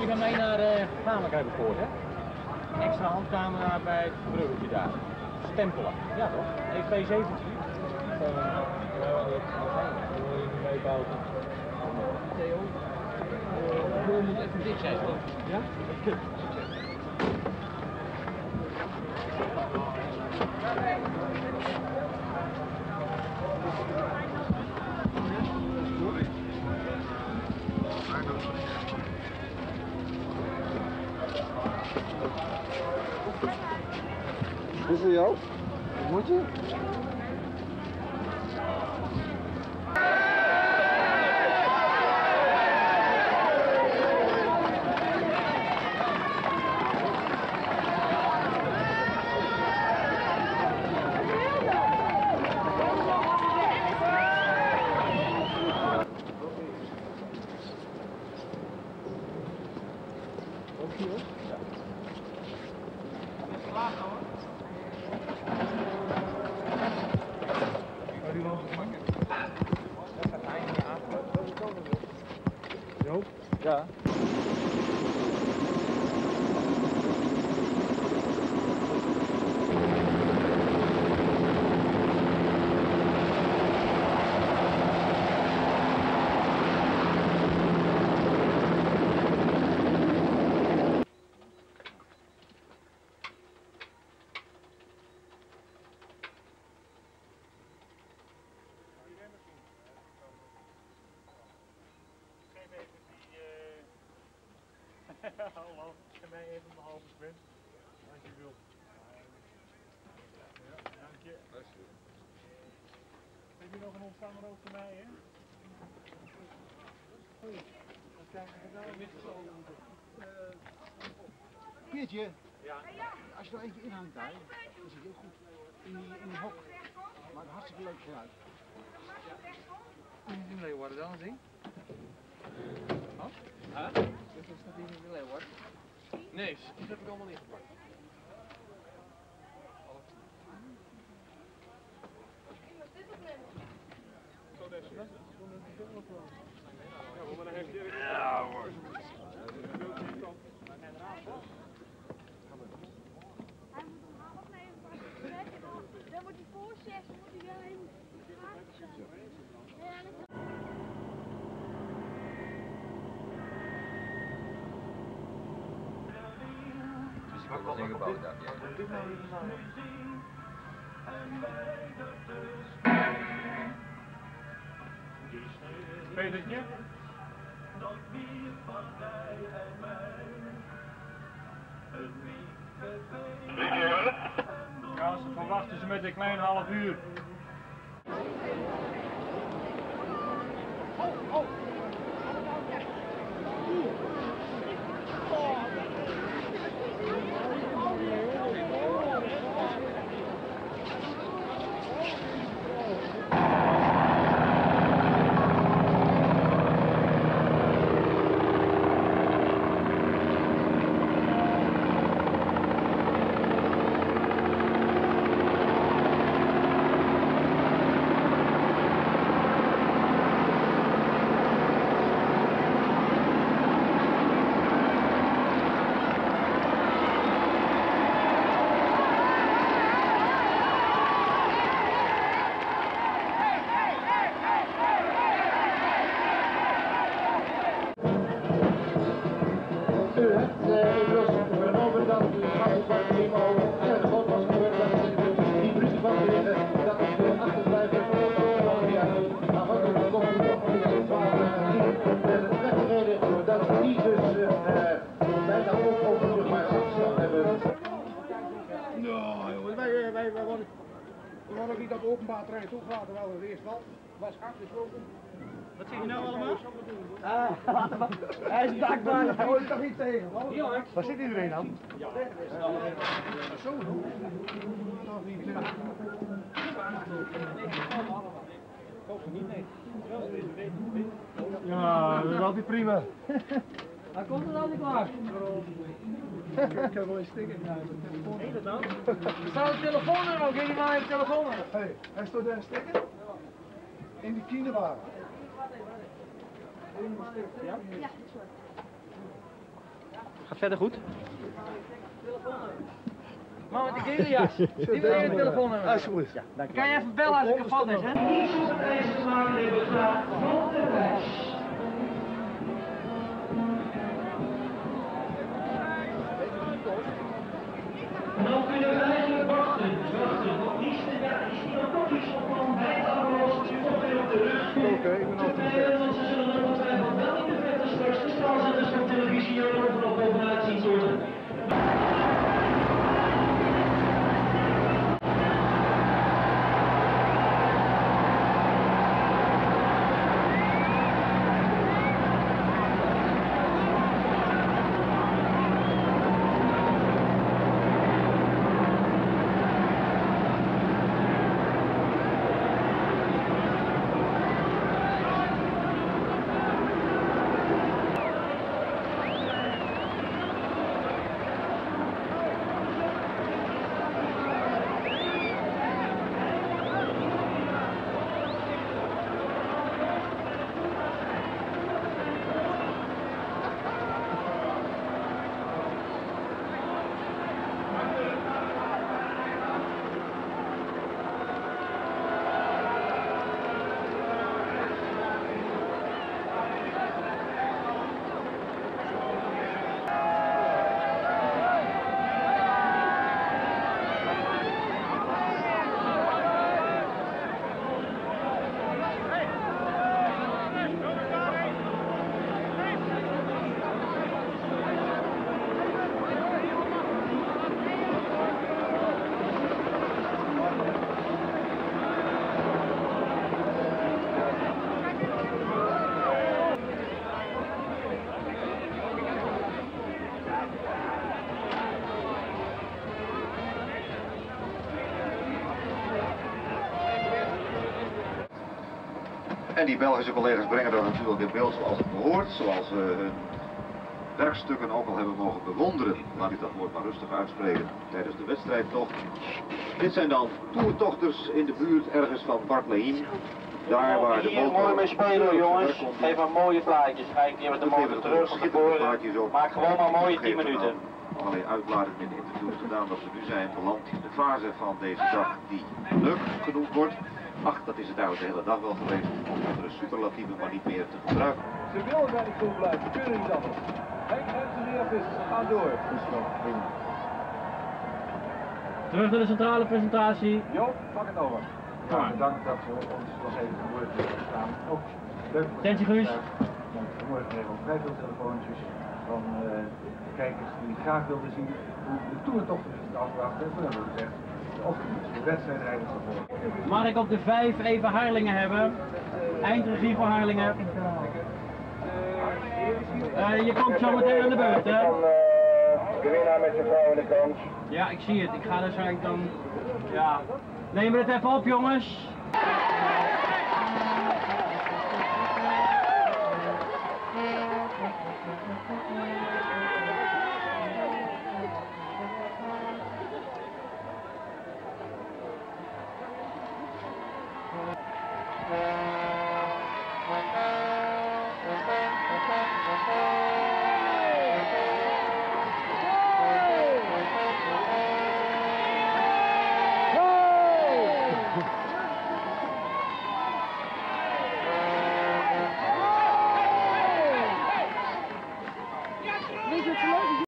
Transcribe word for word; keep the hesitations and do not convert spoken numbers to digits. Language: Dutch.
jullie gaan mee naar uh, Gamelijk hebben gehoord, hè? Extra handcamera bij het bruggetje daar. Stempelen. Ja toch? E P zeventien. Theo. Hoe moet even dik zijn hoor. Ja? Is er jou? Moet je? Ja. Hallo, geef mij even een halve sprint, als je wilt. Ja, dank je. Heb je nog een ontvanger ook voor mij, hè? Goeie. Wat krijg je gedaan? Peertje, ja. Als je er eentje inhangt daar, dan zit je ook goed in die, in die hok. Maakt hartstikke leuk geluid. Moet je die Leeuwarden dan zien? Oh? Huh? Is dat hier in de Leeuwarden? Nee, dat heb ik allemaal niet gepakt. Ja hoor. Hij moet hem half nemen, dan wordt hij voor zes, dan moet hij wel in de gaten staan. Dus ik heb wel ingebouwd daar. Petertje? Ja, ze verwachten ze met een klein half uur. Oh, oh! We worden ook niet op openbaar terrein toegelaten, terwijl het eerst wel was afgesproken. Wat zie je nou allemaal? Ah, hij is dakbaar, hij hoort toch niet tegen. Waar zit iedereen dan? Ja. Zo doen. Nog niet. Ja, dat is altijd prima. Hij komt er altijd klaar. Ik heb wel eens stikken. Heet het dan? Zou de telefoon er ook? Geef die maar even telefoon aan. Hé, hij stond daar stikken? In die kinderwagen. Ja? Ja, sorry. Gaat verder goed? Man met de gele jas, die wil je telefoon hebben. Alsjeblieft. Ja, dank je. Kan je even bellen als ik kapot is, hè? Dan kunnen we eigenlijk wachten, wachten. Nog niet, ja, is hier nog toch iets van bij het afgelost, u komt weer op de rug. Oké, ik ben al te ver. Want ze zullen ongetwijfeld wel in de verte straks de straalzetters van televisie er overal bovenuit zien worden. En die Belgische collega's brengen dan natuurlijk in beeld zoals het behoort, zoals we hun werkstukken ook al hebben mogen bewonderen. Laat ik dat woord maar rustig uitspreken tijdens de wedstrijdtocht. Dit zijn dan toertochters in de buurt ergens van Bartlein. Daar waar de motor... Mooi mee spelen jongens, geef maar mooie plaatjes. Ga ik keer met de motor terug van tevoren. Maak gewoon maar mooie tien minuten. Allerlei uitlatingen in interviews gedaan dat we nu zijn beland in de fase van deze dag die leuk genoemd wordt. Ach, dat is het eigenlijk de hele dag wel geweest, om andere superlatieven maar niet meer te gebruiken. Ze willen daar niet zo blijven, ze kunnen niet anders. Henk, Henk, ze weer vissen, ze gaan door. Terug naar de centrale presentatie. Joop, pak het over. Ja, bedankt dat we ons nog even gehoord hebben staan. Ook leuk. Attentie Guus. Vanmorgen kregen we ook vrij veel telefoontjes van uh, kijkers die graag wilden zien hoe de toertocht is afgebracht. En toen hebben we gezegd, of de wedstrijd rijden ervoor. Mag ik op de vijf even Harlingen hebben? Eindregie voor Harlingen. Uh, je komt zo meteen aan de beurt, hè? De winnaar met zijn vrouw in de kant. Ja, ik zie het. Ik ga dus eigenlijk dan... Ja. Neem het even op, jongens.